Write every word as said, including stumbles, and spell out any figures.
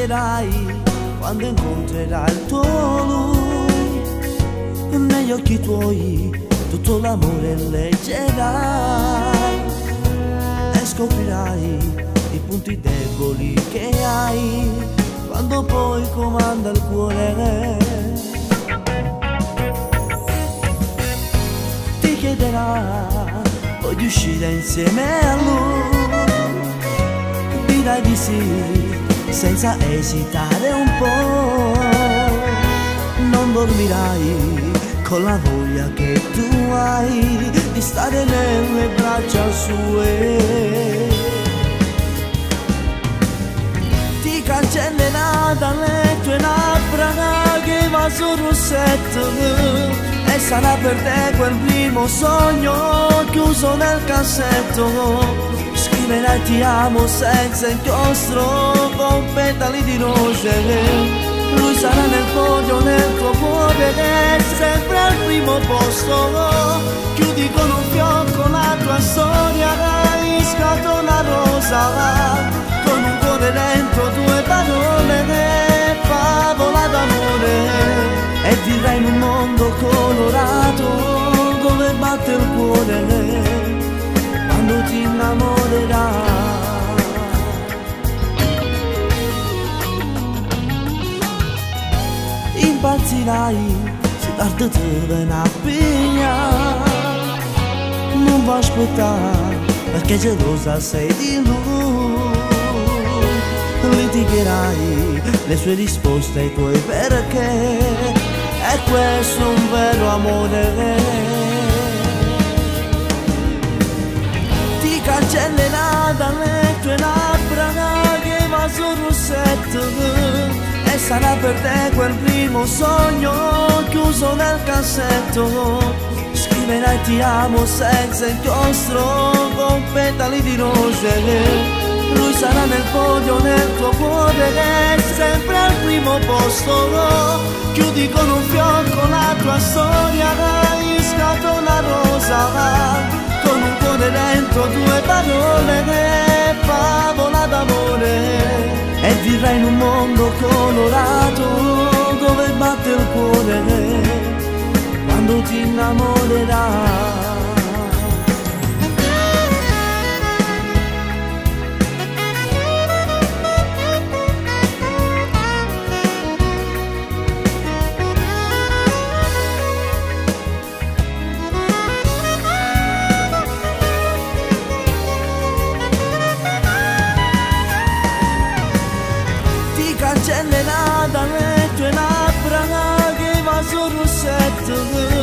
capierai quando incontrerai il tuo lui. Negli occhi tuoi tutto l'amore leggerai e scoprirai i punti deboli che hai quando poi comanda il cuore. Ti chiederà poi di uscire insieme a lui, dirai di sì senza esitare un po'. Non dormirai con la voglia che tu hai di stare nelle braccia sue. Ti cancellerà dalle tue labbra che va sul rossetto e sarà per te quel primo sogno chiuso nel cassetto. Scriverai ti amo senza inchiostro con petali di rose. Lui sarà nel podio nel tuo cuore e sempre al primo posto. Chiudi con un fiocco la tua storia e scatola rosa, con un cuore dentro due parole e favola d'amore. E vivrai in un mondo colorato dove batte il cuore quando ti innamorerai. Impazzirai se tardi te verrà a pigliare. Non vuoi aspettare perché gelosa sei di lui. Litigherai le sue risposte ai tuoi perché. E questo è un vero amore. Ti cancellerà dalle tue labbra che va sul rossetto e sarà per te quel primo sogno chiuso nel cassetto. Scriverai ti amo senza inchiostro con petali di rose. Lui sarà nel podio nel tuo cuore e sempre al primo posto. Chiudi con un fiocco la tua storia in scatola rosa, con un cuore dentro due parole e favola d'amore. E vivrai in un mondo colorato dove batte il cuore quando ti innamorerai. Cancellerà dalle tue labbra che va sul rossetto